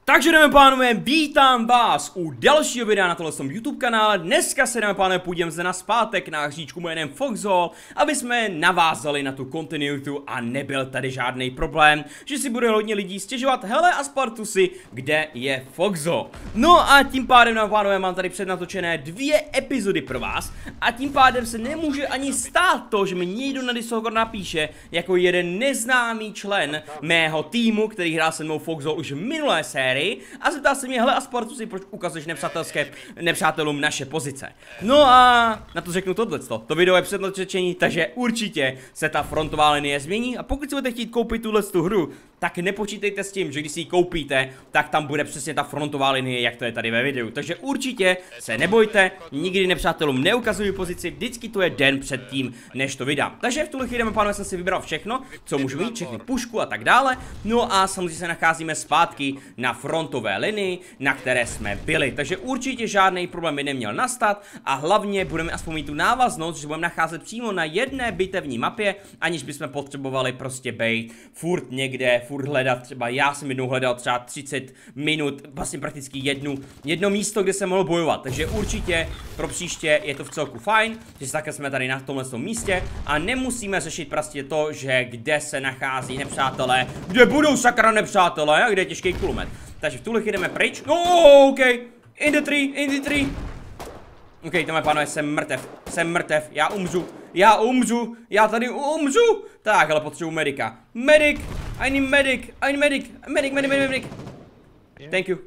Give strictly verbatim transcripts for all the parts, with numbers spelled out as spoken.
Takže jdeme pánové, vítám vás u dalšího videa na tohle YouTube kanále. Dneska se jdeme pánové půjdeme zde na zpátek na hříčku jménem Foxhole, aby jsme navázali na tu kontinuitu a nebyl tady žádný problém, že si bude hodně lidí stěžovat, hele a Spartusy, kde je Foxhole. No a tím pádem na pánové mám tady přednatočené dvě epizody pro vás a tím pádem se nemůže ani stát to, že mi někdo na Discord napíše jako jeden neznámý člen mého týmu, který hrál se mnou Foxhole už v minulé sérii, a zeptá se mě, hele a Spartusy, proč ukazuješ nepřátelské nepřátelům naše pozice. No a na to řeknu tohleto. To video je přednatočení, takže určitě se ta frontová linie změní a pokud si budete chtít koupit tuhletu hru, tak nepočítejte s tím, že když si ji koupíte, tak tam bude přesně ta frontová linie, jak to je tady ve videu. Takže určitě se nebojte, nikdy nepřátelům neukazuju pozici, vždycky to je den před tím, než to vydám. Takže v tuhle chvíli, pánové, jsem si vybral všechno, co můžu mít, všechny pušku a tak dále. No a samozřejmě se nacházíme zpátky na frontové linii, na které jsme byli. Takže určitě žádný problém by neměl nastat a hlavně budeme aspoň mít tu návaznost, že budeme nacházet přímo na jedné bitevní mapě, aniž bychom potřebovali prostě bejt furt někde, furt hledat, třeba já jsem jednou hledal třeba třicet minut, vlastně prakticky jednu, jedno místo, kde jsem mohl bojovat, takže určitě pro příště je to v celku fajn, že také jsme tady na tomhle místě a nemusíme řešit prostě to, že kde se nachází nepřátelé, kde budou sakra nepřátelé a kde je těžký kulomet. Takže v tuhle jdeme pryč, no ok, in the tree, in the tree. Ok, tohle pánové, jsem mrtev, jsem mrtev, já umřu, já umřu, já tady umřu. Tak, ale potřebuji medika. Medic, I need medic, I need medic, medic, medic, medic, medic. Thank you.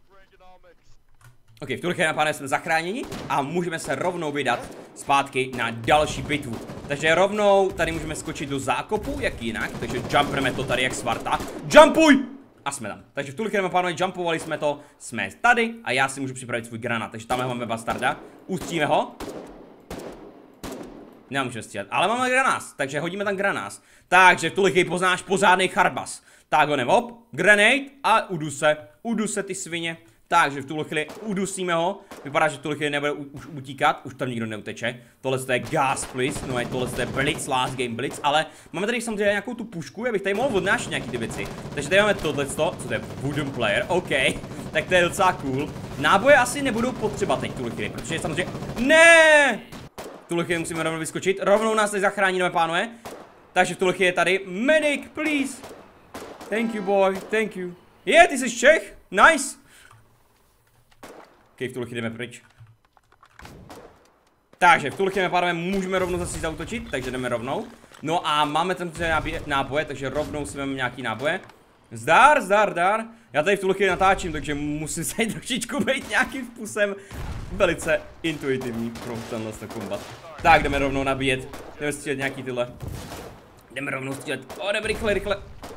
Ok, v tuhle chvíli, pánové, jsme zachráněni a můžeme se rovnou vydat zpátky na další bitvu. Takže rovnou tady můžeme skočit do zákopu, jak jinak, takže jumpneme to tady jak Svarta. Jumpuj! A jsme tam. Takže v tuhle chvíli, pánové, jumpovali jsme to, jsme tady a já si můžu připravit svůj granát. Takže tam máme bastarda, ustříme ho. Nemůžeme střílet, ale máme granát, takže hodíme tam granát. Takže v tuhle chvíli poznáš pořádný charbas. Tak ho hop, grenade a udu se, udu se ty svině. Takže v tuhle chvíli udusíme ho. Vypadá, že v tuhle chvíli nebude už utíkat, už tam nikdo neuteče. Tohle je gas, please, no je tohle je blitz, last game blitz, ale máme tady samozřejmě nějakou tu pušku, abych tady mohl odnášet nějaký ty věci. Takže tady máme tohleto, co to je wooden player, OK, tak to je docela cool. Náboje asi nebudou potřeba teď v tuhle chvíli, protože samozřejmě, ne! V tuhle chvíli musíme rovnou vyskočit, rovnou nás tady zachráníme, pánové. Takže v tuhle chvíli je tady, medic, please. Thank you, boy, thank you. Je, yeah, ty jsi Čech, nice. Ok, v tuhle chvíli jdeme pryč. Takže v tuhle chvíli, pánové, můžeme rovnou zase zautočit, takže jdeme rovnou. No a máme tam náboje, takže rovnou si vezmeme nějaký náboje. Zdar, zdar, zdar. Já tady v tuhle chvíli natáčím, takže musím se trošičku být nějakým způsobem velice intuitivní pro tenhle kombat. Tak, jdeme rovnou nabíjet. Jdeme střílet nějaký tyhle. Jdeme rovnou střílet. O, jdeme rychle, rychle.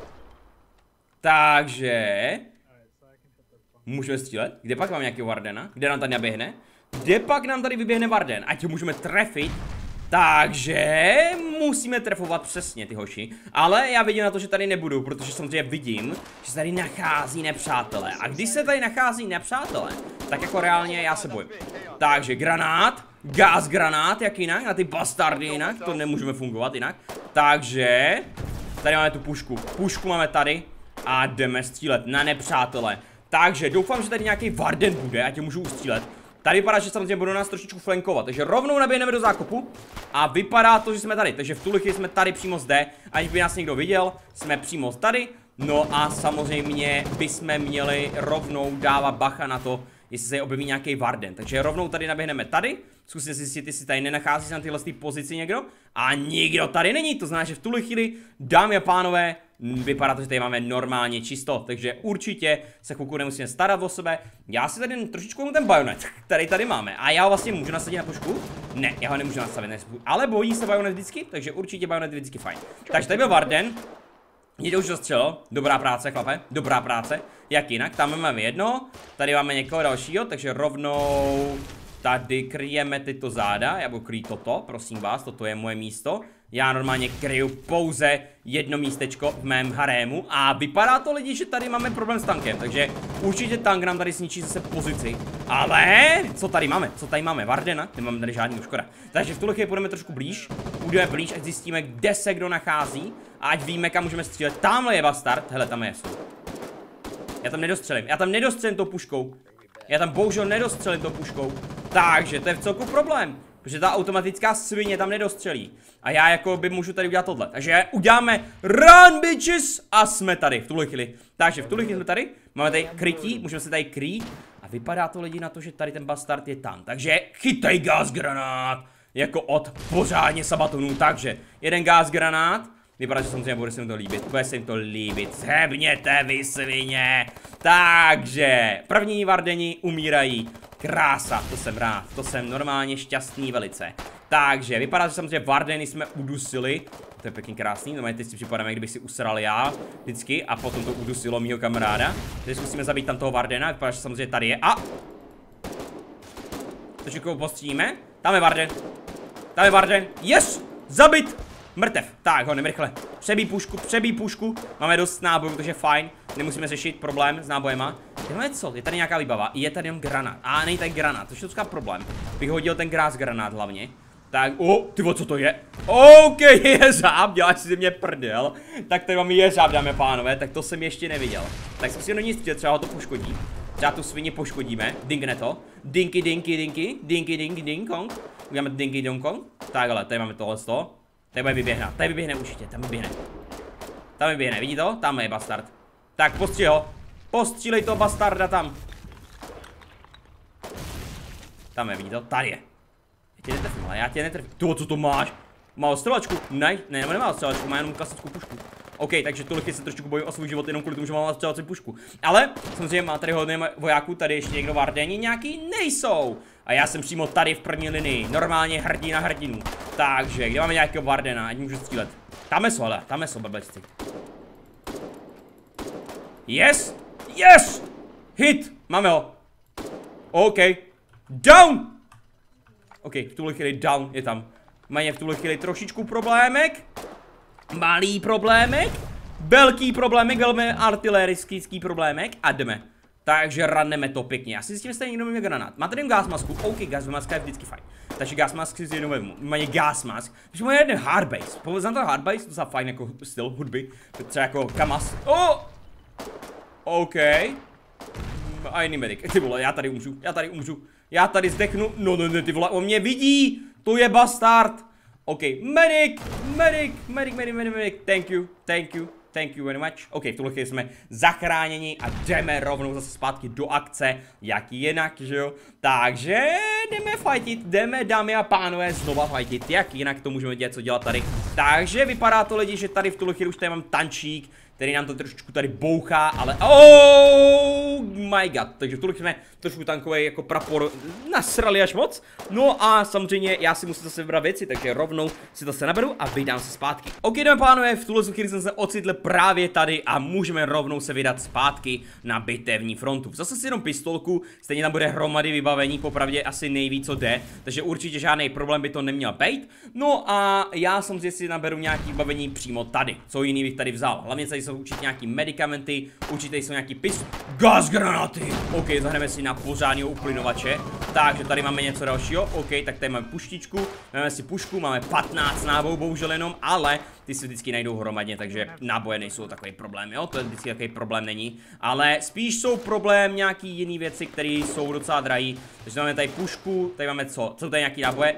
Takže můžeme střílet? Kde pak mám nějakého Vardena? Kde nám tady naběhne? Kde pak nám tady vyběhne Varden? Ať ho můžeme trefit. Takže musíme trefovat přesně ty hoši. Ale já vidím na to, že tady nebudou, protože samozřejmě vidím, že se tady nachází nepřátelé. A když se tady nachází nepřátelé, tak jako reálně já se bojím. Takže granát, gas granát, jak jinak, na ty bastardy jinak, to nemůžeme fungovat jinak. Takže tady máme tu pušku, pušku máme tady a jdeme střílet na nepřátelé. Takže doufám, že tady nějaký Varden bude, ať tě můžu ustřílet. Tady vypadá, že samozřejmě budou nás trošičku flankovat, takže rovnou naběhneme do zákopu a vypadá to, že jsme tady, takže v tuhle chvíli jsme tady přímo zde, aniž by nás někdo viděl, jsme přímo tady, no a samozřejmě bychom měli rovnou dávat bacha na to, jestli se objeví nějaký Varden, takže rovnou tady naběhneme tady, zkusíme si zjistit, jestli tady nenachází se na tyhle pozici někdo a nikdo tady není, to znamená, že v tuhle chvíli, dámy a pánové, vypadá to, že tady máme normálně čisto, takže určitě se chvilku nemusíme starat o sebe. Já si tady trošičku ten bajonet, který tady máme. A já ho vlastně můžu nasadit na pušku? Ne, já ho nemůžu nastavit na pušku, ale bojí se bajonet vždycky, takže určitě bajonet je vždycky fajn. Takže tady byl Varden. Někdo už dostřelil, dobrá práce, chlape, dobrá práce. Jak jinak, tam máme jedno, tady máme někoho dalšího, takže rovnou tady kryjeme tyto záda, já budu krýt toto, prosím vás, toto je moje místo. Já normálně kryju pouze jedno místečko v mém harému a vypadá to, lidi, že tady máme problém s tankem, takže určitě tank nám tady sničí zase pozici. Ale co tady máme? Co tady máme? Vardena? Nemáme tady žádný škoda. Takže v tuhle chvíli půjdeme trošku blíž, půjdeme blíž, ať zjistíme, kde se kdo nachází a ať víme, kam můžeme střílet. Tamhle je bastard, hele, tam je. Já tam nedostřelím, já tam nedostřelím tou puškou. Já tam bohužel nedostřelím tou puškou. Takže to je v celku problém. Protože ta automatická svině tam nedostřelí. A já jako by můžu tady udělat tohle. Takže uděláme run bitches a jsme tady v tuhle chvíli. Takže v tuhle chvíli jsme tady. Máme tady krytí, můžeme se tady krýt. A vypadá to lidi na to, že tady ten bastard je tam. Takže chytej gas granát. Jako od pořádně sabatonů. Takže jeden gas granát. Vypadá, že samozřejmě bude se jim to líbit. Bude se jim to líbit. Zhebněte vy svině. Takže první vardeni umírají. Krása, to jsem rád. To jsem normálně šťastný velice. Takže vypadá, že samozřejmě vardeny jsme udusili. To je pěkně krásný. Normálně teď si připadáme, kdybych si usral já vždycky. A potom to udusilo mýho kamaráda. Takže zkusíme zabít tam toho vardena. Vypadá, že samozřejmě tady je. A trošku postříme. Tam je varden. Tam je varden. Yes! Zabit! Mrtev. Tak, honem rychle. Přebí pušku, přebí pušku. Máme dost nábojů, takže fajn. Nemusíme řešit problém s nábojema. Máme co? Je tady nějaká výbava. Je tady jenom granát. A není tady granát, to je docela problém. Bych hodil ten grás granát hlavně. Tak, o, oh, tyvo, co to je? OK, jeřáb, děláš si ze mě prdel. Tak tady mám jeřáb, dámy a pánové, tak to jsem ještě neviděl. Tak zkusím do ní střílet, třeba ho to poškodí. Třeba tu svině poškodíme, dinkne to. Dinky, dinky, dinky, dinky, dinky, ding kong. Uděláme dinky, dong kong. Takhle, tady máme tohle z toho. Tady bude vyběhne, tady vyběhne určitě, tam vyběhne. Tam vyběhne, vidí to? Tam je bastard. Tak, postři ho. Postřílej toho bastarda tam. Tam je, vidí to? Tady je. Já tě netrfím, ale já tě netrfím. To, co to máš? Má ostřelačku? Ne, ne, nemá ostřelačku, má jenom klasickou pušku. OK, takže tolik se trošku bojím o svůj život jenom kvůli tomu, že mám ostřelací pušku. Ale samozřejmě má tady hodně vojáků, tady ještě někdo vardeni nějaký nejsou. A já jsem přímo tady v první linii, normálně hrdina hrdinu. Takže, kde máme nějakého vardena, ať můžu střílet. Tam jsou, ale, tam jsou blbečci. Yes! Yes! Hit! Máme ho. OK. Down! OK, v tuhle chvíli down je tam. Mají v tuhle chvíli trošičku problémek. Malý problémek. Velký problémek, velmi artilerický problémek. A jdeme. Takže raneme to pěkně. Já si zjistím, jestli někdo má granát. Má tady jen gas masku. OK, gas maska je vždycky fajn. Takže gas mask si jenom vezmu. Mají gas mask. Takže mají jeden hardbase. Poznám to hardbase, to je fajn jako styl hudby. Třeba jako kamas. Oh! OK. A jiný medic. Ty vole, já tady umřu. Já tady umřu. Já tady zdechnu. No, no, no, ty vole, on mě vidí. To je bastard. OK, medic, medic, medic, medic, medic, medic. Thank you, thank you. Thank you very much. OK, v tuhle chvíli jsme zachráněni a jdeme rovnou zase zpátky do akce, jak jinak, že jo? Takže jdeme fightit, jdeme, dámy a pánové, znova fightit, jak jinak to můžeme dělat, co dělat tady. Takže vypadá to lidi, že tady v tuhle chvíli už tady mám tančík, který nám to trošičku tady bouchá, ale oh my god, takže v tuhle chvíli jsme trošku tankový jako prapor nasrali až moc. No a samozřejmě já si musím zase vybrat věci, takže rovnou si to se naberu a vydám se zpátky. OK, jdeme pánové, v tuhle chvíli jsem se ocitl právě tady a můžeme rovnou se vydat zpátky na bitevní frontu. Zase si jenom pistolku, stejně tam bude hromady vybavení, popravdě asi nejvíc co jde, takže určitě žádný problém by to neměl být. No a já samozřejmě si naberu nějaký vybavení přímo tady, co jiný bych tady vzal. Hlavně tady jsou určitě nějaký medicamenty, určitě jsou nějaký pis, gas granáty. OK, zahrneme si na pořádného uplynovače. Takže tady máme něco dalšího. OK, tak tady máme puštičku, máme si pušku, máme patnáct nábojů, bohužel jenom, ale ty si vždycky najdou hromadně, takže náboje nejsou takový problém, jo, to je vždycky takový problém není, ale spíš jsou problém nějaký jiný věci, které jsou docela drahý. Takže máme tady pušku, tady máme co, co tady nějaký náboje,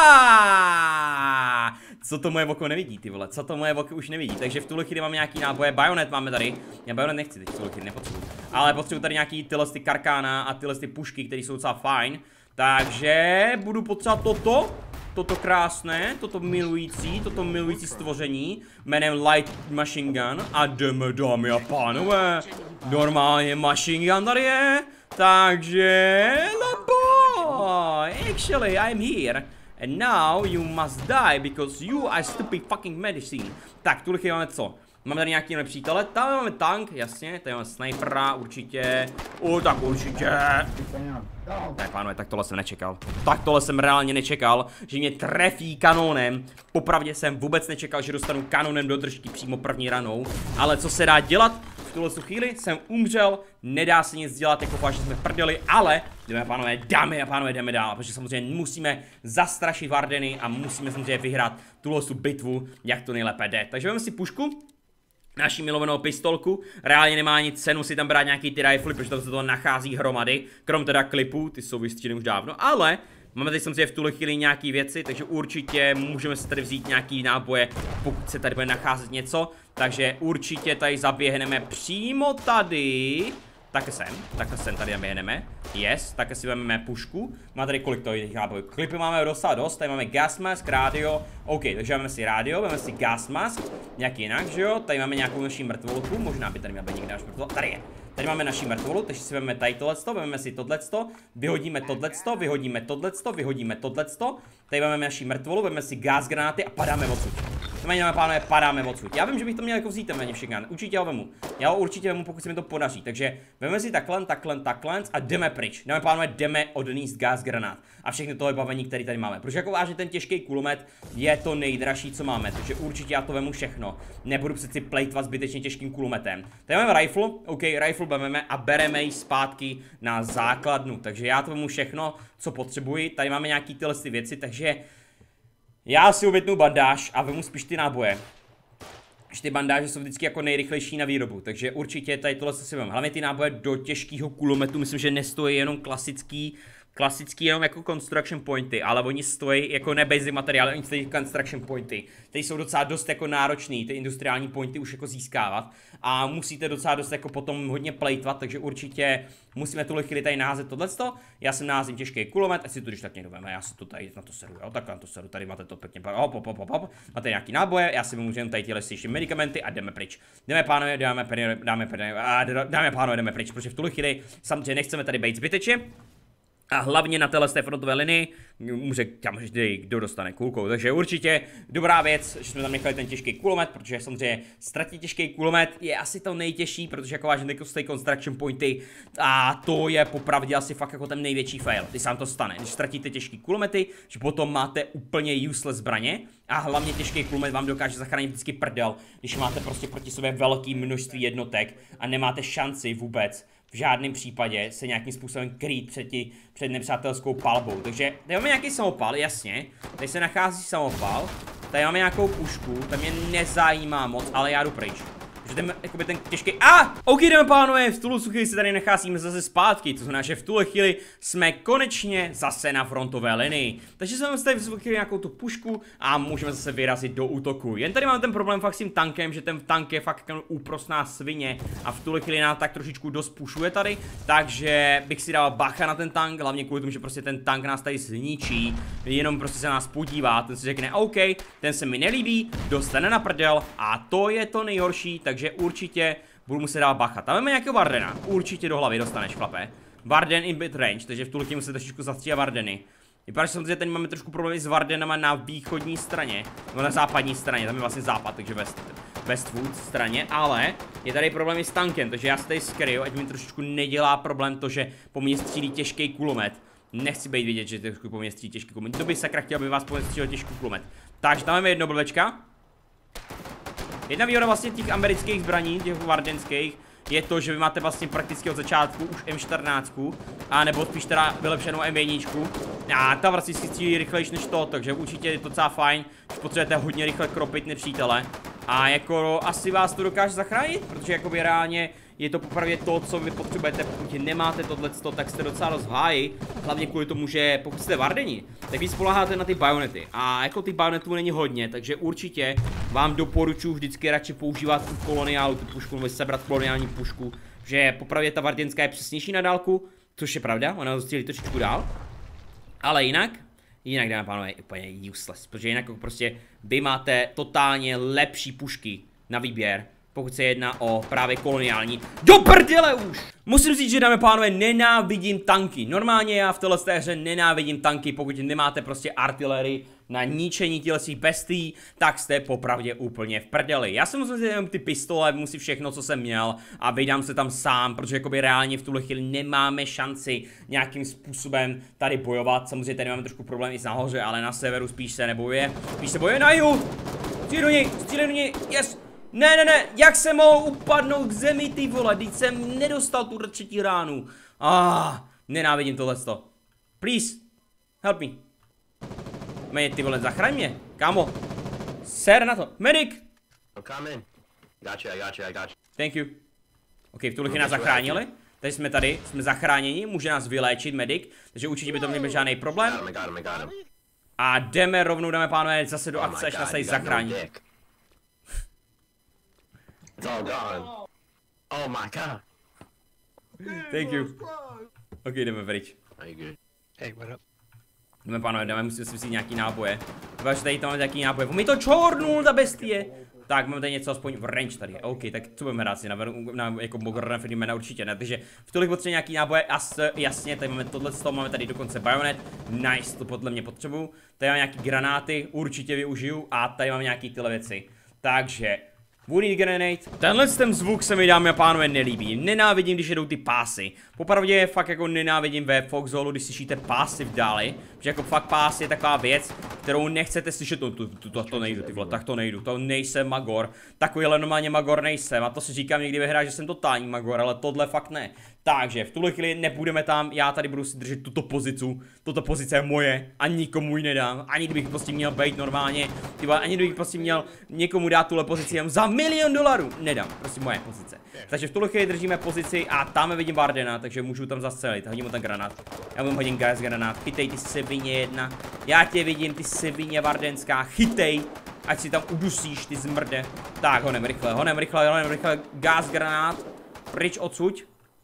aaaaaa, co to moje oko nevidí, ty vole, co to moje oko už nevidí, takže v tuhle chvíli máme nějaký náboje, bajonet máme tady, já bajonet nechci teď v tuhle chvíli, nepotřebuji, ale potřebuji tady nějaký tyhle ty karkána a tyhle ty pušky, které jsou docela fajn, takže budu potřebovat toto. Toto krásné, toto milující, toto milující stvoření jménem Light Machine Gun a jdeme, dámy a pánové, normálně Machine Gun tady je, takže boy, actually I'm here and now you must die because you are stupid fucking medicine. Tak, tuhle chvíli máme co? Máme tady nějaký nepřítele, tam máme tank, jasně, tady máme snipera, určitě, o, tak určitě. Ne, pánové, tak tohle jsem nečekal. Tak tohle jsem reálně nečekal, že mě trefí kanónem. Popravdě jsem vůbec nečekal, že dostanu kanónem do držky přímo první ranou. Ale co se dá dělat? V tuhle chvíli jsem umřel, nedá se nic dělat, jako fakt, že jsme prdeli, ale jdeme, pánové, dámy a pánové, jdeme dál, protože samozřejmě musíme zastrašit Vardeny a musíme samozřejmě vyhrát tuhle bitvu, jak to nejlépe jde. Takže vezmeme si pušku. naši milovanou pistolku, reálně nemá ani cenu si tam brát nějaký ty rifly, protože tam se to nachází hromady, krom teda klipů, ty jsou vystříleny už dávno, ale máme tady samozřejmě v tuhle chvíli nějaký věci, takže určitě můžeme si tady vzít nějaký náboje, pokud se tady bude nacházet něco, takže určitě tady zaběhneme přímo tady, takhle sem, takhle sem tady zaběhneme, yes, takhle si vezmeme pušku, má tady kolik to jiných nábojů, klipy máme docela dost, tady máme gas mask, rádio, OK, takže máme si rádio, máme si gas mask, nějak jinak, že jo, tady máme nějakou naši mrtvolku, možná by tady měla být někde naš mrtvol, tady je. Tady máme naši mrtvolu, takže si vezmeme tady tohleto, vezmeme si tohleto, vyhodíme tohleto, vyhodíme tohleto, vyhodíme tohleto, tady máme naši mrtvolu, vezmeme si gás granáty a padáme odsud. Dámy a pánové, padáme odsud. Já vím, že bych to měl jako vzít ten všechny, určitě ho vemu. Já ho určitě vemu, pokud se mi to podaří. Takže vezmeme si takhle, takhle, takhle a jdeme pryč. Dámy a pánové, jdeme odníst gás granát. A všechny to vybavení, které tady máme. Protože jako vážně ten těžký kulomet je to nejdražší, co máme. Takže určitě já to vemu všechno. Nebudu přeci plejtvat zbytečně těžkým kulometem. Tady máme rifle, OK, rifle vezmeme a bereme ji zpátky na základnu. Takže já to vemu všechno, co potřebuji. Tady máme nějaký tyhle ty věci, takže já si uvětnu bandáž a vemu spíš ty náboje. Že ty bandáže jsou vždycky jako nejrychlejší na výrobu, takže určitě tady tohle si vemu. Hlavně ty náboje do těžkého kulometu, myslím, že nestojí jenom klasický, klasický jenom jako construction pointy, ale oni stojí jako ne basic materiály, oni stojí construction pointy. Ty jsou docela dost jako náročný, ty industriální pointy už jako získávat a musíte docela dost jako potom hodně plejtvat, takže určitě musíme tuhle chvíli tady naházet tohleto. Já jsem naházím těžký kulomet, asi to když tak někdo veme, já si to tady na to seru, jo, tak na to seru, tady máte to pěkně, hop, hop, hop, hop, máte nějaký náboje, já si můžeme tady tyhle ještě medicamenty a jdeme pryč. Jdeme pánové, dáme dáme, dáme, dáme, dáme pánové, jdeme pryč, protože v tuhle chvíli samozřejmě nechceme tady být zbytečně. A hlavně na téhle frontové linii může tam vždy kdo dostane kulkou, takže určitě dobrá věc, že jsme tam nechali ten těžký kulomet, protože samozřejmě ztratit těžký kulomet je asi to nejtěžší, protože jako vážně stojí construction pointy a to je popravdě asi fakt jako ten největší fail, když se vám to stane, když ztratíte těžký kulomety, že potom máte úplně useless zbraně a hlavně těžký kulomet vám dokáže zachránit vždycky prdel, když máte prostě proti sobě velké množství jednotek a nemáte šanci vůbec v žádném případě se nějakým způsobem krýt před, tí, před nepřátelskou palbou. Takže tady máme nějaký samopal, jasně. Tady se nachází samopal. Tady máme nějakou pušku, ta mě nezajímá moc, ale já jdu pryč. Že ten, jakoby ten těžký... A! Ah! OK, jdeme pánové, v tuhle chvíli se tady nacházíme zase zpátky, to znamená, že v tuhle chvíli jsme konečně zase na frontové linii. Takže jsme tady v nějakou tu pušku a můžeme zase vyrazit do útoku. Jen tady máme ten problém fakt s tím tankem, že ten tank je fakt úprosná svině a v tuhle chvíli nás tak trošičku dost pušuje tady, takže bych si dal bacha na ten tank, hlavně kvůli tomu, že prostě ten tank nás tady zničí, jenom prostě se nás podívá, ten si řekne OK, ten se mi nelíbí, dostane na prdel a to je to nejhorší, takže Takže určitě budu muset dát bacha. Tam máme nějakého Vardena, určitě do hlavy dostaneš, chlape. Varden in bit range, takže v tuhle chvíli musím trošičku zastříhat Vardeny. Vypadá, že samozřejmě teď máme trošku problémy s Vardenama na východní straně, nebo na západní straně, tam je vlastně západ, takže west, westwood straně, ale je tady problém s tankem, takže já se tady skryju, ať mi trošičku nedělá problém to, že po mně střílí těžký kulomet. Nechci být vidět, že trošku po mně střílí těžký kulomet. To by sakra chtěl, aby vás po mně střílil těžký kulomet. Takže tam máme jedno blbečka. Jedna výhoda vlastně těch amerických zbraní, těch vardenských, je to, že vy máte vlastně prakticky od začátku už M čtrnáct, a nebo spíš teda vylepšenou M jedna. A ta vlastně si střílí rychlejší než to, takže určitě je to docela fajn, že potřebujete hodně rychle kropit nepřítele. A jako asi vás to dokáže zachránit, protože jakoby reálně je to popravdě to, co vy potřebujete. Pokud nemáte tohleto, tak jste docela dost v háji. Hlavně kvůli tomu, že pokud jste Vardeni, tak vy spoléháte na ty bajonety. A jako ty bajonetů není hodně, takže určitě vám doporučuji vždycky radši používat tu koloniálu, tu pušku, nebo sebrat koloniální pušku. Že popravdě ta vardenská je přesnější na dálku, což je pravda, ona dostřílí trošičku dál. Ale jinak, jinak dáme pánové, úplně useless, protože jinak prostě vy máte totálně lepší pušky na výběr, pokud se jedná o právě koloniální. Do prdele už! Musím říct, že dáme pánové, nenávidím tanky. Normálně já v téhle hře nenávidím tanky, pokud nemáte prostě artilerii na ničení těchto svých bestí, tak jste popravdě úplně v prdeli. Já jsem musel vzít jenom ty pistole, musím všechno, co jsem měl a vydám se tam sám, protože jakoby reálně v tuhle chvíli nemáme šanci nějakým způsobem tady bojovat. Samozřejmě tady máme trošku problém i nahoře, ale na severu spíš se nebojuje. Spíš se bojuje na jihu! Střílej do něj, střílej do něj, yes! Ne, ne, ne, jak jsem mohl upadnout k zemi, ty vole, teď jsem nedostal tu třetí ránu. Ah, nenávidím tohleto. Please, help me. Mě, ty vole, zachraň mě, kámo. Ser na to, medic. I'm coming. Gotcha, I gotcha, I gotcha. Thank you. OK, v tuhle chvíli nás zachránili. Teď jsme tady, jsme zachráněni, může nás vyléčit medic, takže určitě by to nebyl žádný problém. Got him, I got him, I got him. A jdeme rovnou, dáme pánové, zase do Oh akce, my až nás God, tady you got no zachrání. dick. It's all gone. Oh my God. Thank you. OK, jdeme pryč. Are you good? Hey, what up? Jdeme pánové, jdeme, musíme si vzít nějaký náboje. Váš tady tam máme nějaký náboje, on mi to čornul, ta bestie. Tak, máme tady něco aspoň v range tady, OK, tak co budeme hrát si na, na jako Mogorna Freedmana určitě ne, takže v tolik potřebuje nějaký náboje, as, jasně, tady máme tohle z toho, máme tady dokonce bayonet, nice, to podle mě potřebuju, tady mám nějaký granáty, určitě využiju a tady mám nějaký tyhle věci, takže Wounded Grenade. Tenhle ten zvuk se mi, dámy a pánové, nelíbí. Nenávidím, když jedou ty pásy. Popravdě fakt jako nenávidím ve Foxholu, když slyšíte pásy v dáli. Protože jako fakt pás je taková věc, kterou nechcete slyšet. To, to, to, to, to nejdu, ty vole, tak to nejdu. To nejsem Magor. Takovýhle normálně Magor nejsem. A to si říkám někdy ve hrách, že jsem totální Magor, ale tohle fakt ne. Takže v tuhle chvíli nepůjdeme tam, já tady budu si držet tuto pozici. Toto pozice je moje a nikomu ji nedám. Ani kdybych prostě měl být normálně, tyba, ani kdybych prostě měl někomu dát tuhle pozici jen za milion dolarů. Nedám, prostě moje pozice. Takže v tuhle chvíli držíme pozici a tam vidím Vardena, takže můžu tam zastřelit. Hodím mu ten granát. Já mu hodím gas granát. Chytej ty svině jedna. Já tě vidím, ty svině vardenská. Chytej. Ať si tam udusíš, ty zmrde. Tak, honem rychle, honem rychle, honem rychle. Gas granát. Pryč odsuď.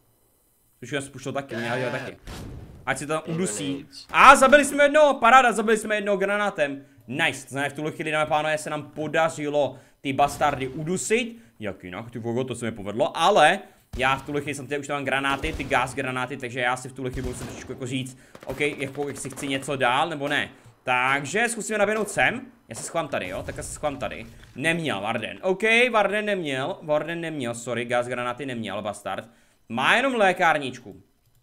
Už jsem spuštěl taky, mě hodil taky. Ať si tam udusí. A zabili jsme jednoho, paráda, zabili jsme jednoho granátem. Nice, to znamená v tuhle chvíli, dáme pánové, se nám podařilo ty bastardy udusit. Jak jinak, ty vogo, to se mi povedlo, ale já v tuhle chvíli jsem tady už tam granáty, ty gas granáty, takže já si v tuhle chvíli musím trošku jako říct, OK, jako jestli chci něco dál, nebo ne. Takže zkusíme naběhnout sem. Já se schovám tady, jo, tak já se schovám tady. Neměl Varden, OK, Varden neměl, Varden neměl, sorry, gas granáty neměl, bastard. Má jenom lékárničku.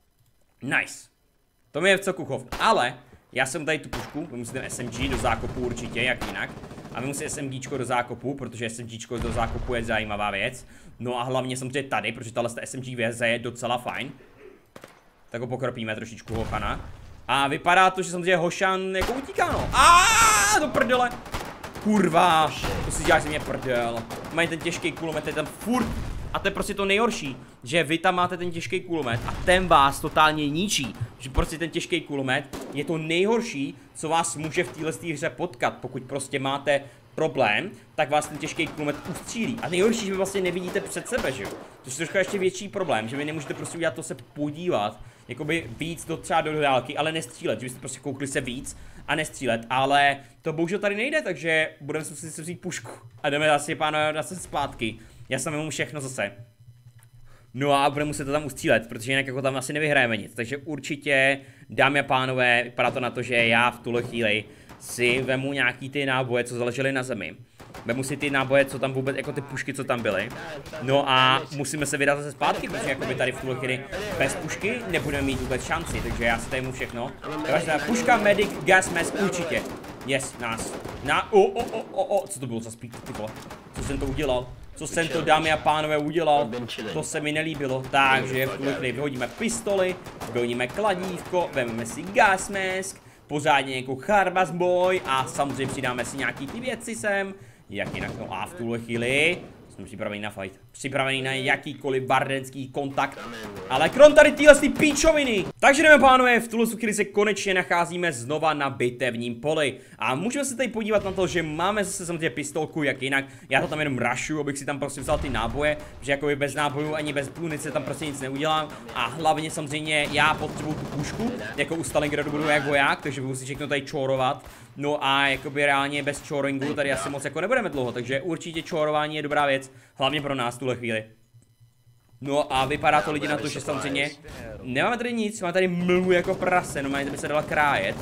Nice. To mi je v celku chov, ale já jsem tady tu pušku, vy musíte S M G do zákopu určitě, jak jinak. A vy musíte SMGčko do zákopu, protože SMGčko do zákopu je zajímavá věc. No a hlavně samozřejmě tady, protože tahle S M G věze je docela fajn. Tak ho pokropíme trošičku Hochana. A vypadá to, že samozřejmě Hošan jako utíká, no. Aaaa, do prdele. Kurva, to si děláš ze mě prdel. Mají ten těžký kulomet, je tam furt. A to je prostě to nejhorší, že vy tam máte ten těžký kulomet a ten vás totálně ničí. Že prostě ten těžký kulomet je to nejhorší, co vás může v téhle hře potkat. Pokud prostě máte problém, tak vás ten těžký kulomet ustřílí. A nejhorší, že vy vlastně nevidíte před sebe, že jo. To je trošku ještě větší problém, že vy nemůžete prostě udělat to se podívat, jakoby víc do třeba do dálky, ale nestřílet. Že byste prostě koukli se víc a nestřílet, ale to bohužel tady nejde, takže budeme si vzít pušku. A jdeme zase, pánové, zase zpátky. Já jsem mu všechno zase. No a budeme muset to tam ustřílet, protože jinak jako tam asi nevyhrajeme nic. Takže určitě, dámy a pánové, vypadá to na to, že já v tuhle chvíli si vemu nějaký ty náboje, co zaležely na zemi. Vemu si ty náboje, co tam vůbec, jako ty pušky, co tam byly. No a musíme se vydat zase zpátky, protože jakoby tady v tuhle chvíli bez pušky nebudeme mít vůbec šanci. Takže já si tady mu všechno. Takže puška, medic, gas mask, určitě. Yes, nás. Na, o, o, o, o, o, co to bylo za speed, ty vole? Co jsem to udělal? Co jsem to, dámy a pánové, udělal, to se mi nelíbilo. Takže v tuhle chvíli vyhodíme pistoli, vyhodíme kladívko, vezmeme si gas mask, pořádně jako Charbas boy a samozřejmě přidáme si nějaký ty věci sem. Jak jinak, no a v tuhle chvíli jsem připravený na fight. Připravený na jakýkoliv vardenský kontakt. Ale krom tady týhle ty píčoviny. Takže jdeme, pánové, v tuhle chvíli se konečně nacházíme znova na bitevním poli. A můžeme se tady podívat na to, že máme zase samozřejmě pistolku, jak jinak. Já to tam jenom rushu, abych si tam prostě vzal ty náboje. Že jakoby bez nábojů ani bez munice tam prostě nic neudělám. A hlavně samozřejmě já potřebuju tu pušku. Jako u Stalingradu budu jak voják, takže budu si všechno tady čorovat. No a jakoby reálně bez choringu tady asi moc jako nebudeme dlouho, takže určitě chorování je dobrá věc, hlavně pro nás v tuhle chvíli. No a vypadá to lidi na to, že samozřejmě nemáme tady nic, máme tady mlhu jako prase, no máme by se dala krájet.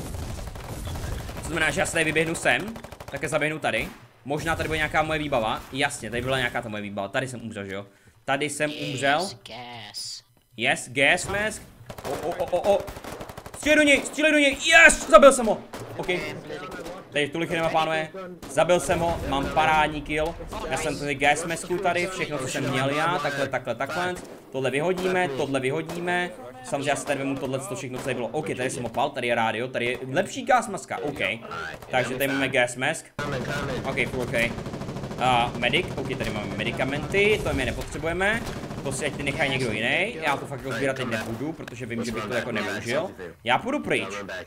To znamená, že já se tady vyběhnu sem, také zaběhnu tady. Možná tady bude nějaká moje výbava, jasně, tady byla nějaká ta moje výbava, tady jsem umřel, že jo. Tady jsem umřel. Yes, gas mask. O, o, o, o, o. Střílej do něj, střílej do něj, yes, zabil jsem ho. OK. Tady v tuhle chvíli, pánové, zabil jsem ho, mám parádní kill. Já jsem tady gas masku tady, všechno, co jsem měl já, takhle, takhle, takhle. Tohle vyhodíme, tohle vyhodíme. Samozřejmě já si tady vemu tohle, co všechno, co tady bylo. OK, tady jsem opal, tady je rádio, tady je lepší gas maska, OK. Takže tady máme gas mask. OK, OK. Uh, medic, ok, tady máme medicamenty, to my nepotřebujeme. To si ať ty nechají někdo jiný. Já to fakt rozbírat teď nebudu, protože vím, že bych to jako nevyužil. Já půjdu pryč.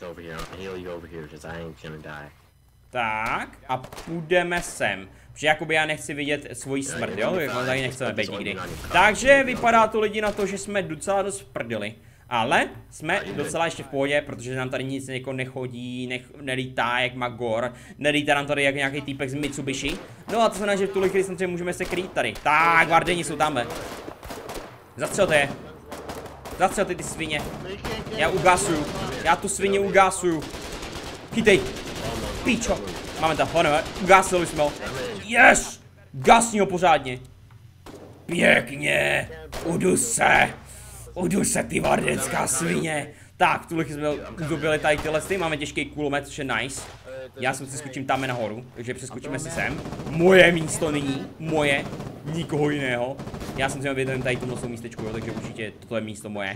Tak, a půjdeme sem. Protože jakoby já nechci vidět svoji smrt, jo? Jak tady nechceme být nikdy. Takže vypadá to lidi na to, že jsme docela dost v prdeli. Ale jsme docela ještě v pohodě, protože nám tady nic jako nechodí, nech, nelítá jak Magor, nelítá nám tady jak nějaký týpek z Mitsubishi. No a to znamená, že v tuhle chvíli samozřejmě můžeme se krýt tady. Tak, guardiani jsou tamhle. Zastřelte je. Zastřelte ty svině. Já ugasuju. Já tu svině ugasuju. Chytej. Píčo. Máme tam, honeme. Ugasili jsme ho. Yes! Gasni ho pořádně. Pěkně. Udu se. Udu se, ty vardenská svině. Tak, tuhle jsme udobili tady tyhle sty. Máme těžký kulomet, což je nice. Já si skočím tam nahoru, takže přeskočíme si sem. Moje místo nyní. Moje. Nikoho jiného. Já jsem si věděl tady tomhle místečku, jo, takže určitě toto je místo moje.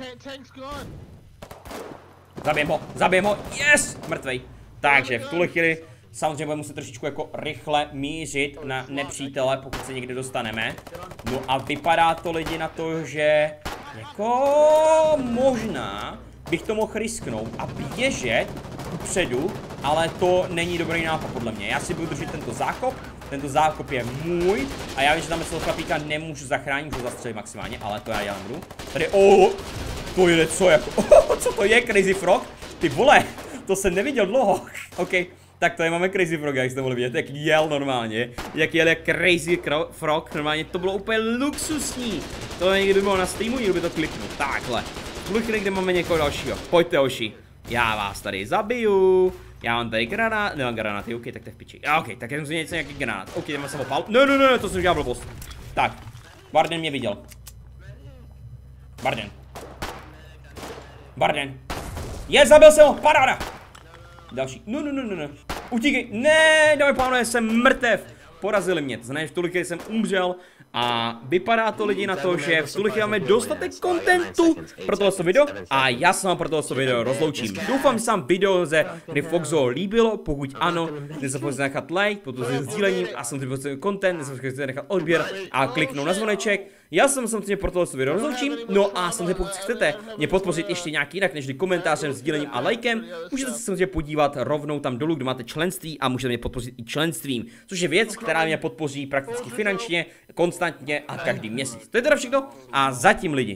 Zabijem ho, zabijem ho, yes! Mrtvej. Takže v tuhle chvíli samozřejmě budeme muset trošičku jako rychle mířit na nepřítele, pokud se někde dostaneme. No a vypadá to lidi na to, že jako možná bych to mohl risknout a běžet upředu, ale to není dobrý nápad podle mě. Já si budu držet tento zákop, tento zákop je můj a já vím, že tam toho chlapíka nemůžu zachránit, můžu zastřelit maximálně, ale to já dělám budu. Tady, oh, to je co jako, oh, co to je, Crazy Frog? Ty vole, to jsem neviděl dlouho, ok. Tak tady máme Crazy Frog, jak jste mohli vidět, jak jel normálně, jak jel jak Crazy Frog, normálně to bylo úplně luxusní. To někdy by bylo na streamu, někdo by to kliknul, takhle. V tuhle chvíli, kde máme někoho dalšího, pojďte hoši, já vás tady zabiju. Já mám tady granát, nemám granáty, ok, tak to je v piči. Ok, tak jsem si něco nějaký granát, ok, jdeme se opal. No, no, no, to jsem udělal blbost. Tak, Barden mě viděl. Barden. Barden. Je, zabil jsem ho, paráda. Další, no, no, no, no, no. Utíkej, ne, dáme pánové, jsem mrtev. Porazili mě, to znamená, že v tuhle chvíli jsem umřel. A vypadá to lidi na to, že v tuhle chvíli máme dostatek kontentu pro tohle video a já se vám pro tohle video rozloučím. Doufám, že se vám video ze hry Foxhole líbilo, pokud ano, nezapomeňte nechat like, protože sdílením a samozřejmě potřebujete content, nezapomeňte nechat odběr a kliknout na zvoneček. Já jsem samozřejmě pro tohle video rozloučím, no a samozřejmě pokud chcete mě podpořit ještě nějak jinak než komentářem, sdílením a lajkem, můžete se samozřejmě podívat rovnou tam dolů, kde máte členství a můžete mě podpořit i členstvím, což je věc, která mě podpoří prakticky finančně, konstantně a každý měsíc. To je teda všechno a zatím lidi.